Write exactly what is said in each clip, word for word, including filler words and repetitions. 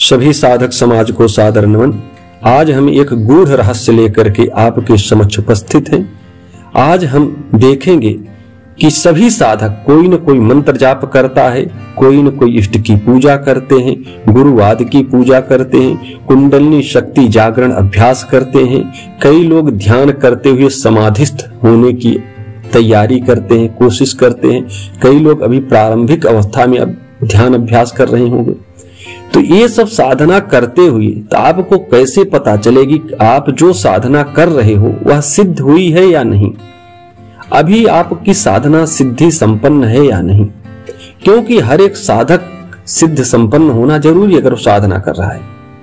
सभी साधक समाज को सादर नमन। आज हम एक गूढ़ रहस्य लेकर के आपके समक्ष उपस्थित हैं। आज हम देखेंगे कि सभी साधक कोई न कोई मंत्र जाप करता है, कोई न कोई इष्ट की पूजा करते हैं, गुरुवाद की पूजा करते हैं, कुंडलिनी शक्ति जागरण अभ्यास करते हैं, कई लोग ध्यान करते हुए समाधिस्थ होने की तैयारी करते हैं, कोशिश करते हैं, कई लोग अभी प्रारंभिक अवस्था में अब ध्यान अभ्यास कर रहे होंगे। तो ये सब साधना करते हुए तो आपको कैसे पता चलेगी कि आप जो साधना कर रहे हो वह सिद्ध हुई है या नहीं, अभी आपकी साधना सिद्धि संपन्न है या नहीं। क्योंकि हर एक साधक सिद्ध संपन्न होना जरूरी अगर वो साधना कर रहा है।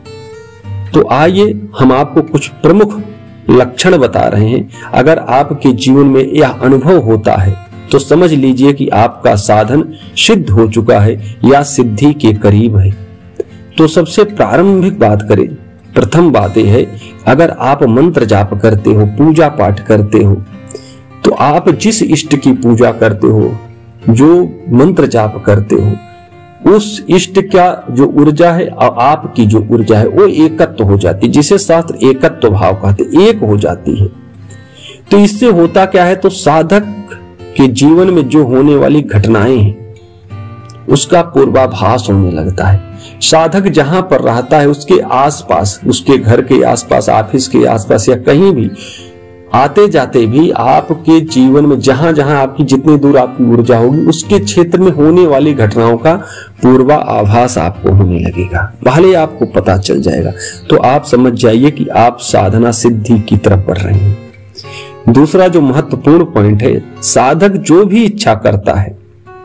तो आइए हम आपको कुछ प्रमुख लक्षण बता रहे हैं। अगर आपके जीवन में यह अनुभव होता है तो समझ लीजिए कि आपका साधन सिद्ध हो चुका है या सिद्धि के करीब है। तो सबसे प्रारंभिक बात करें, प्रथम बात यह है, अगर आप मंत्र जाप करते हो, पूजा पाठ करते हो, तो आप जिस इष्ट की पूजा करते हो, जो मंत्र जाप करते हो, उस इष्ट का जो ऊर्जा है और आपकी जो ऊर्जा है वो एकत्व हो जाती है, जिसे शास्त्र एकत्व भाव कहते, एक हो जाती है। तो इससे होता क्या है, तो साधक के जीवन में जो होने वाली घटनाएं हैं उसका पूर्वाभास होने लगता है। साधक जहां पर रहता है उसके आसपास, उसके घर के आसपास, ऑफिस के आसपास या कहीं भी आते जाते भी आपके जीवन में जहां जहां आपकी जितनी दूर आपकी ऊर्जा होगी उसके क्षेत्र में होने वाली घटनाओं का पूर्वा आभास आपको होने लगेगा, भले आपको पता चल जाएगा। तो आप समझ जाइए कि आप साधना सिद्धि की तरफ बढ़ रहे हैं। दूसरा जो महत्वपूर्ण पॉइंट है, साधक जो भी इच्छा करता है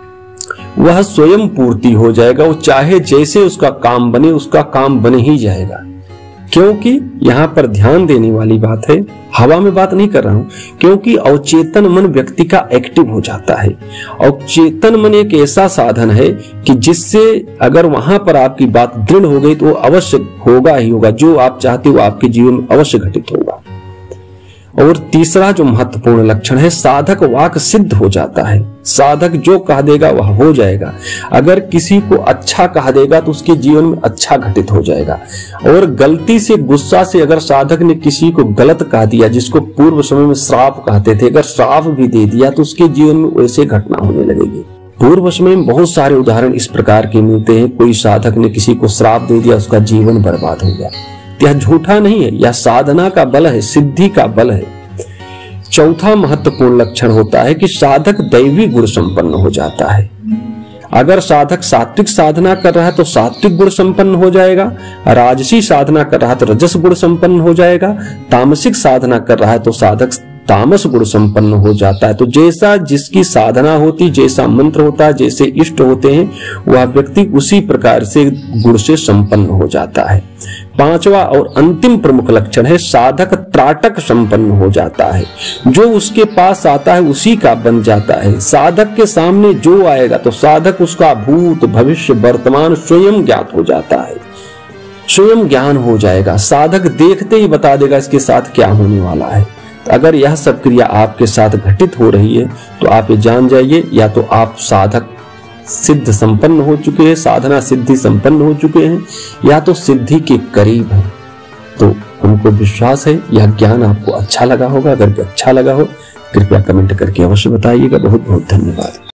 वह स्वयं पूर्ति हो जाएगा। वो चाहे जैसे उसका काम बने उसका काम बन ही जाएगा। क्योंकि यहां पर ध्यान देने वाली बात है, हवा में बात नहीं कर रहा हूं, क्योंकि अवचेतन मन व्यक्ति का एक्टिव हो जाता है। अवचेतन मन एक ऐसा साधन है कि जिससे अगर वहां पर आपकी बात दृढ़ हो गई तो वो अवश्य होगा ही होगा, जो आप चाहते हो आपके जीवन में अवश्य घटित होगा। और तीसरा जो महत्वपूर्ण लक्षण है, साधक वाक सिद्ध हो जाता है। साधक जो कह देगा वह हो जाएगा। अगर किसी को अच्छा कह देगा तो उसके जीवन में अच्छा घटित हो जाएगा। और गलती से, गुस्सा से अगर साधक ने किसी को गलत कह दिया, जिसको पूर्व समय में श्राप कहते थे, अगर श्राप भी दे दिया तो उसके जीवन में वैसे घटना होने लगेगी। पूर्व समय में बहुत सारे उदाहरण इस प्रकार के मिलते हैं। कोई साधक ने किसी को श्राप दे दिया, उसका जीवन बर्बाद हो गया। यह झूठा नहीं है, यह साधना का बल है, सिद्धि का बल है। चौथा महत्वपूर्ण लक्षण होता है कि साधक दैवी गुण संपन्न हो जाता है। अगर साधक सात्विक साधना कर रहा है तो सात्विक गुण संपन्न हो जाएगा, राजसी साधना कर रहा है तो रजस गुण संपन्न हो जाएगा, तामसिक साधना कर रहा है तो साधक तामस गुण संपन्न हो जाता है। तो जैसा जिसकी साधना होती, जैसा मंत्र होता है, जैसे इष्ट होते हैं, वह व्यक्ति उसी प्रकार से गुण से संपन्न हो जाता है। पांचवा और अंतिम प्रमुख लक्षण है, साधक त्राटक संपन्न हो जाता है। जो उसके पास आता है उसी का बन जाता है। साधक के सामने जो आएगा तो साधक उसका भूत भविष्य वर्तमान स्वयं ज्ञात हो जाता है, स्वयं ज्ञान हो जाएगा। साधक देखते ही बता देगा इसके साथ क्या होने वाला है। अगर यह सब क्रिया आपके साथ घटित हो रही है तो आप ये जान जाइए, या तो आप साधक सिद्ध संपन्न हो चुके हैं, साधना सिद्धि संपन्न हो चुके हैं, या तो सिद्धि के करीब हैं। तो हमको विश्वास है यह ज्ञान आपको अच्छा लगा होगा। अगर अच्छा लगा हो कृपया कमेंट करके अवश्य बताइएगा। बहुत बहुत धन्यवाद।